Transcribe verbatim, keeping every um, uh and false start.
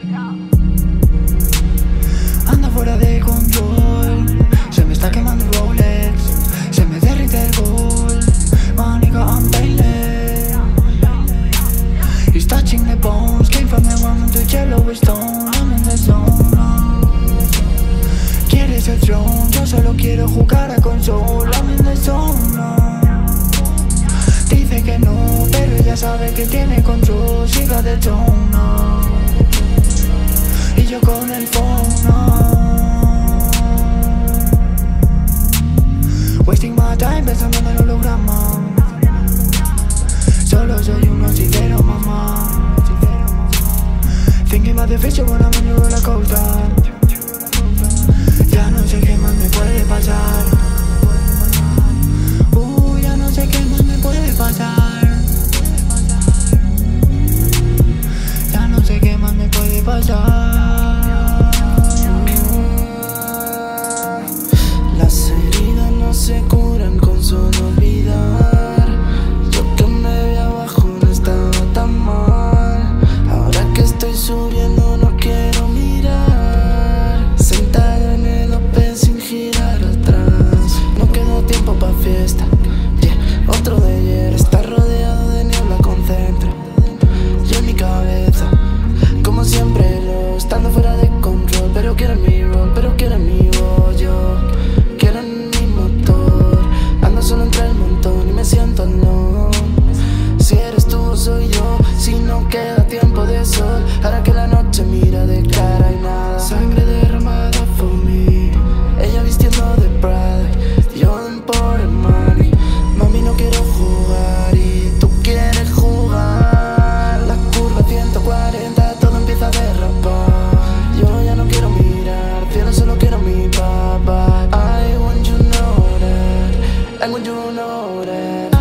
Anda fuera de control, se me está quemando el Rolex, se me derrite el gold. My nigga, I'm painless. He's touching the bones, came from the one to Yellowstone. I'm in the zone now. Quieres el throne, yo solo quiero jugar a console. I'm in the zone now. Dice que no, pero ella sabe que tiene control. Siga de tone now. Y yo con el phone now. Wasting my time pensando en el holograma. Solo soy un hocicero, mamá. Thinking about the future when I'm on your roller coaster. Ya no sé qué más me puede pasar. Uh, ya no sé qué más me puede pasar. Ya no sé qué más me puede pasar. Las heridas no se curan con solo olvidar. Yo que me vi abajo no estaba tan mal. Ahora que estoy subiendo no quiero mirar. Sentado en el open sin girar atrás. No quedó tiempo pa' fiesta, yeah. Otro de ayer está rodeado de niebla, concentra. Y en mi cabeza, como siempre, lo estando fuera de control. Pero quiero mi rol, pero quiero mi voz. Yo quiero en mi motor. Ando solo entre el montón y me siento alone. Si eres tú o soy yo, si no queda tiempo de sol. Hará que la noche mira de cara y nada. Sangre derramada for me. Ella vistiendo de Prada, yo en por el money. Mami, no quiero jugar y tú quieres jugar. La curva ciento cuarenta, todo empieza a derrapar. Yo ya no quiero mirar, cielo, solo quiero mi papá. I want you to know that, I want you to know that.